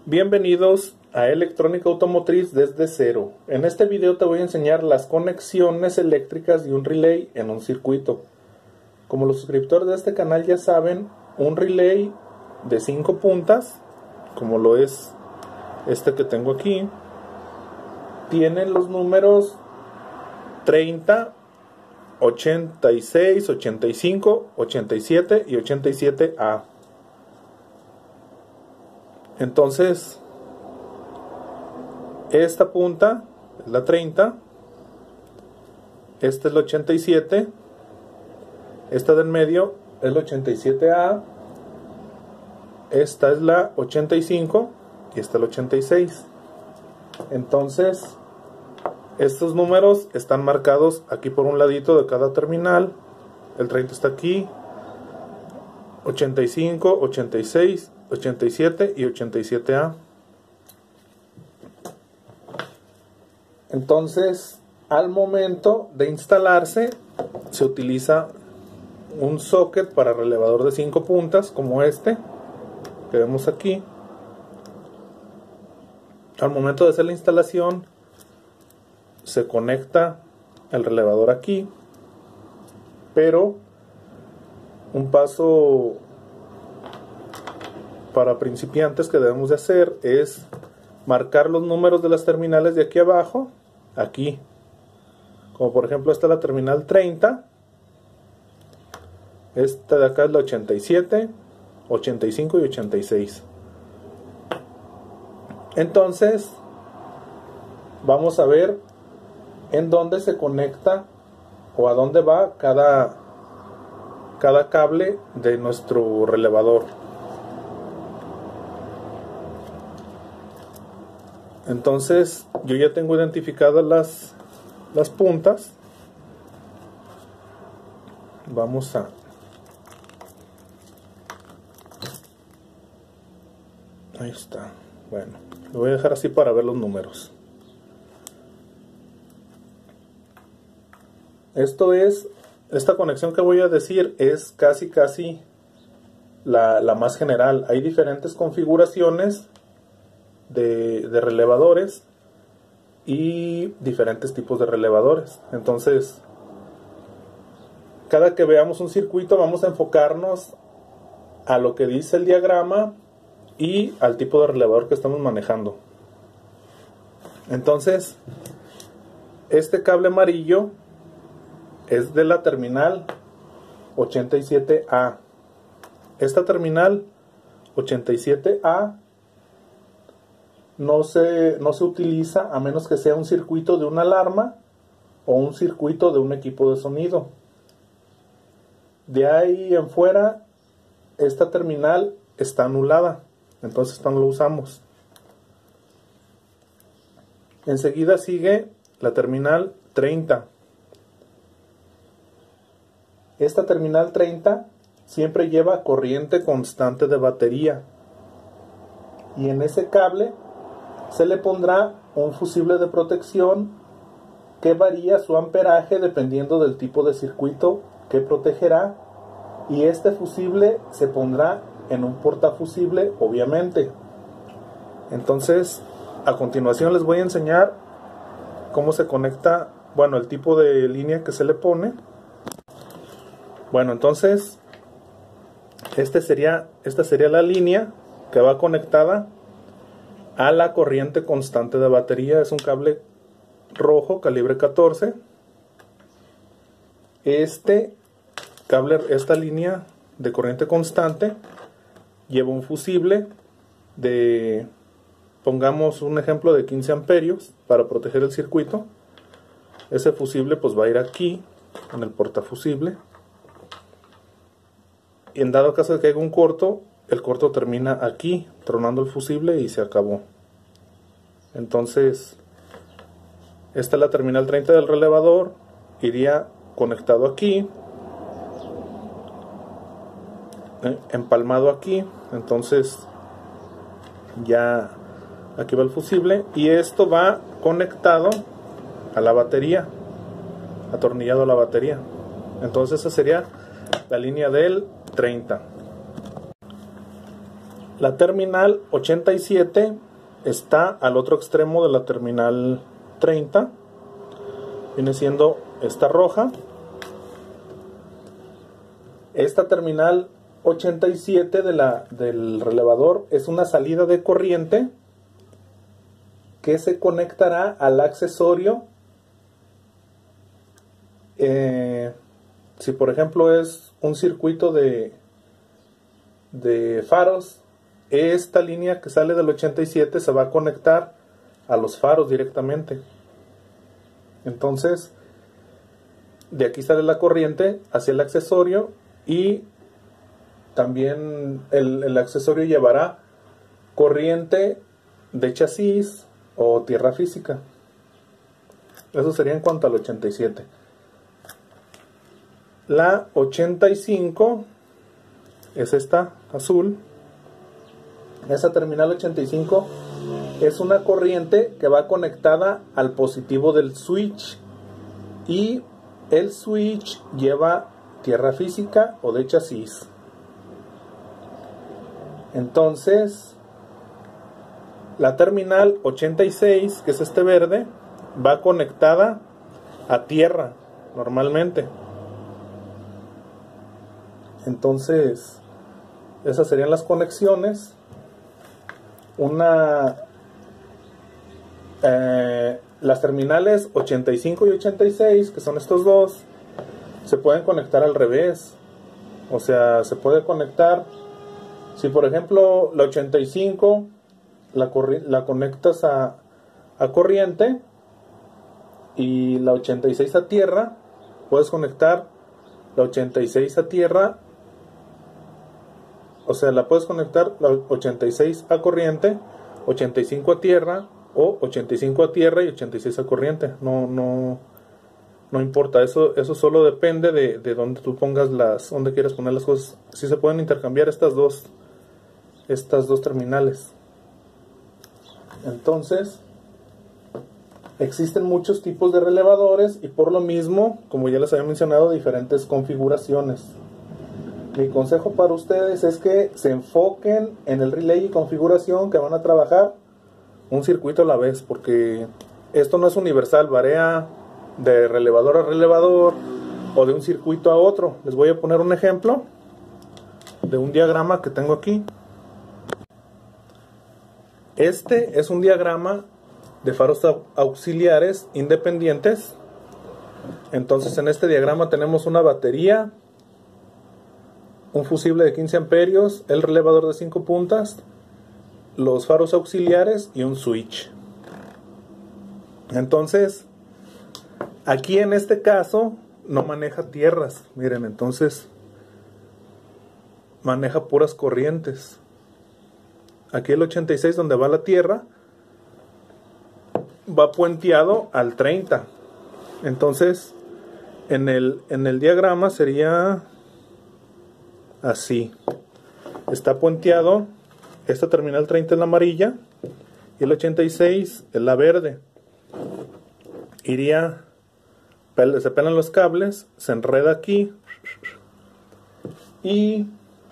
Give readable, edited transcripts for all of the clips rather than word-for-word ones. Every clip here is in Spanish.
Bienvenidos a Electrónica Automotriz desde cero. En este video te voy a enseñar las conexiones eléctricas de un relay en un circuito. Como los suscriptores de este canal ya saben, un relay de 5 puntas, como lo es este que tengo aquí, tiene los números 30, 86, 85, 87 y 87A. Entonces, esta punta es la 30, esta es la 87, esta del medio es la 87A, esta es la 85 y esta es la 86. Entonces, estos números están marcados aquí por un ladito de cada terminal. El 30 está aquí, 85, 86, 87 y 87A. Entonces, al momento de instalarse, se utiliza un socket para relevador de 5 puntas, como este que vemos aquí. Al momento de hacer la instalación, se conecta el relevador aquí, pero un paso para principiantes que debemos de hacer es marcar los números de las terminales de aquí abajo, aquí, como por ejemplo esta es la terminal 30, esta de acá es la 87, 85 y 86. Entonces vamos a ver en dónde se conecta o a dónde va cada cable de nuestro relevador. Entonces yo ya tengo identificadas las puntas. Vamos a ahí está. Bueno, lo voy a dejar así para ver los números. Esta conexión que voy a decir es casi la más general. Hay diferentes configuraciones de relevadores y diferentes tipos de relevadores. Entonces, cada que veamos un circuito vamos a enfocarnos a lo que dice el diagrama y al tipo de relevador que estamos manejando. Entonces, este cable amarillo es de la terminal 87A. Esta terminal 87A no se utiliza a menos que sea un circuito de una alarma o un circuito de un equipo de sonido. De ahí en fuera, esta terminal está anulada, entonces no lo usamos. Enseguida sigue la terminal 30. Esta terminal 30 siempre lleva corriente constante de batería, y en ese cable se le pondrá un fusible de protección que varía su amperaje dependiendo del tipo de circuito que protegerá, y este fusible se pondrá en un portafusible, obviamente. Entonces, a continuación les voy a enseñar cómo se conecta, bueno, el tipo de línea que se le pone. Bueno, entonces esta sería la línea que va conectada a la corriente constante de batería. Es un cable rojo calibre 14. Esta línea de corriente constante lleva un fusible de, pongamos un ejemplo, de 15 amperios para proteger el circuito. Ese fusible pues va a ir aquí en el portafusible, y en dado caso de que haya un corto, el corto termina aquí, tronando el fusible y se acabó. Entonces, esta es la terminal 30 del relevador, iría conectado aquí, empalmado aquí. Entonces, ya aquí va el fusible, y esto va conectado a la batería, atornillado a la batería. Entonces, esa sería la línea del 30. La terminal 87 está al otro extremo de la terminal 30. Viene siendo esta roja. Esta terminal 87 del relevador es una salida de corriente que se conectará al accesorio. Si por ejemplo es un circuito de faros, esta línea que sale del 87 se va a conectar a los faros directamente. Entonces, de aquí sale la corriente hacia el accesorio, y también el accesorio llevará corriente de chasis o tierra física. Eso sería en cuanto al 87. La 85 es esta azul. Esa terminal 85 es una corriente que va conectada al positivo del switch, y el switch lleva tierra física o de chasis. Entonces, la terminal 86, que es este verde, va conectada a tierra normalmente. Entonces, esas serían las conexiones. Las terminales 85 y 86, que son estos dos, se pueden conectar al revés. O sea, se puede conectar, si por ejemplo la 85 la conectas a corriente y la 86 a tierra, puedes conectar la 86 a tierra. O sea, la puedes conectar la 86 a corriente, 85 a tierra, o 85 a tierra y 86 a corriente. No importa, eso solo depende de dónde tú pongas dónde quieras poner las cosas. Sí se pueden intercambiar estas dos terminales. Entonces, existen muchos tipos de relevadores, y por lo mismo, como ya les había mencionado, diferentes configuraciones. Mi consejo para ustedes es que se enfoquen en el relay y configuración que van a trabajar un circuito a la vez, porque esto no es universal, varía de relevador a relevador o de un circuito a otro. Les voy a poner un ejemplo de un diagrama que tengo aquí. Este es un diagrama de faros auxiliares independientes. Entonces, en este diagrama tenemos una batería, un fusible de 15 amperios, el relevador de 5 puntas, los faros auxiliares y un switch. Entonces, aquí en este caso no maneja tierras. Miren, entonces maneja puras corrientes. Aquí el 86, donde va la tierra, va puenteado al 30. Entonces, en el diagrama sería así. Está puenteado. Esta terminal 30 es la amarilla y el 86 es la verde. Se pelan los cables, se enreda aquí, y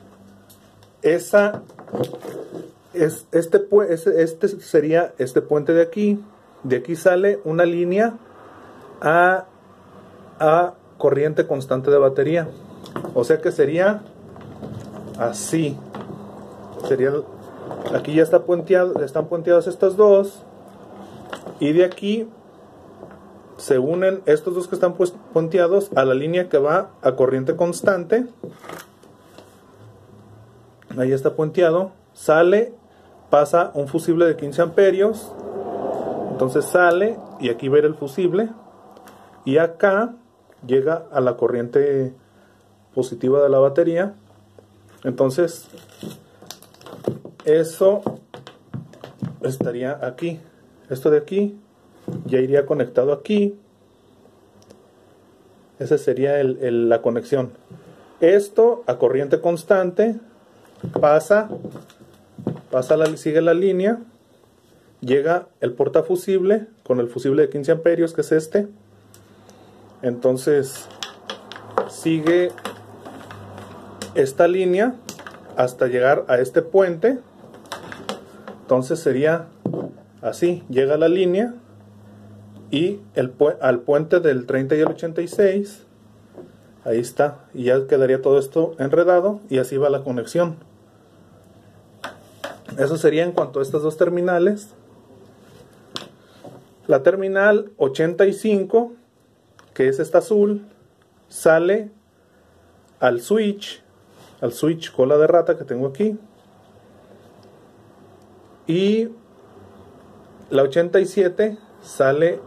este sería este puente de aquí. De aquí sale una línea a corriente constante de batería. O sea que sería así. Aquí ya está puenteado, están puenteadas estas dos, y de aquí se unen estos dos que están puenteados a la línea que va a corriente constante. Ahí está puenteado, sale, pasa un fusible de 15 amperios, entonces sale y aquí va a ir el fusible, y acá llega a la corriente positiva de la batería. Entonces eso estaría aquí. Esto de aquí ya iría conectado aquí. Esa sería la conexión. Esto a corriente constante sigue la línea, llega el portafusible con el fusible de 15 amperios, que es este. Entonces sigue esta línea hasta llegar a este puente, Entonces sería así, llega la línea y al puente del 30 y el 86, ahí está, y ya quedaría todo esto enredado y así va la conexión. Eso sería en cuanto a estas dos terminales. La terminal 85, que es esta azul, sale al switch cola de rata que tengo aquí. Y la 87 sale,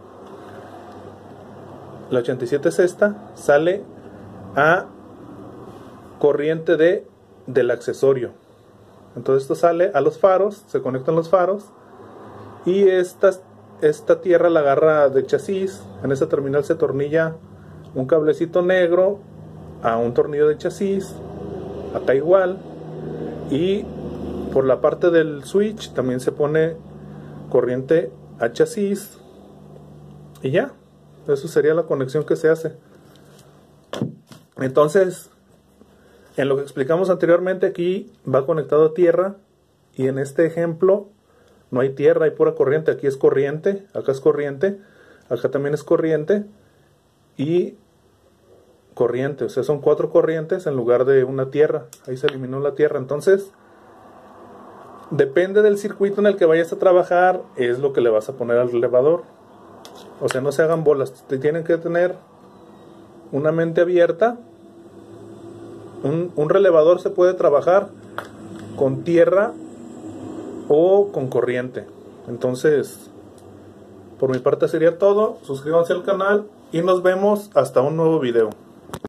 la 87 es esta, sale a corriente del accesorio. Entonces esto sale a los faros, se conectan los faros, y esta tierra la agarra de chasis. En esa terminal se tornilla un cablecito negro a un tornillo de chasis, acá igual, y por la parte del switch también se pone corriente a chasis, y ya, eso sería la conexión que se hace. Entonces, en lo que explicamos anteriormente, aquí va conectado a tierra, y en este ejemplo no hay tierra, hay pura corriente. Aquí es corriente, acá es corriente, acá también es corriente y corriente. O sea, son 4 corrientes en lugar de una tierra. Ahí se eliminó la tierra. Entonces, depende del circuito en el que vayas a trabajar, es lo que le vas a poner al relevador. O sea, no se hagan bolas. Te tienen que tener una mente abierta. Un relevador se puede trabajar con tierra o con corriente. Entonces, por mi parte sería todo. Suscríbanse al canal y nos vemos hasta un nuevo video.